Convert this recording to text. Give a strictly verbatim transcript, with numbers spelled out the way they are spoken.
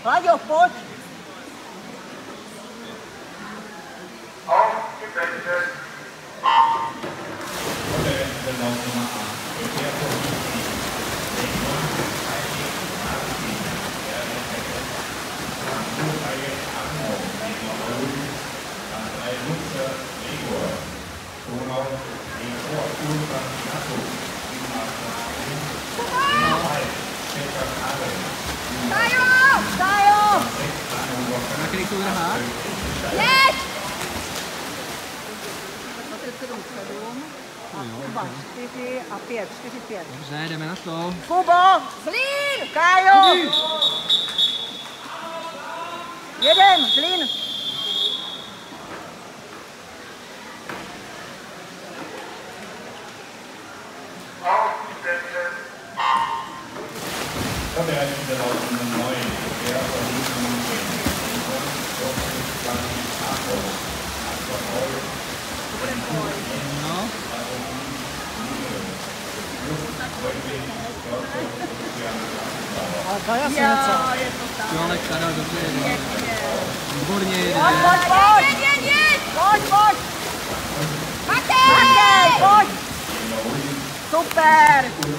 Láďo, pojď! Na který jsou drahá? Jeď! dvacet sedm sedm a Kuba čtyři a pět, čtyři pět. Dobře, jdeme na to. Kubo, Zlín, Kájo! Jedem, Zlín! No. A daj asi něco. Jo, ale Karel, dobře jede. Výborně jede. Pojď, pojď, pojď! Pojď, pojď! Matej! Matej, pojď! Super!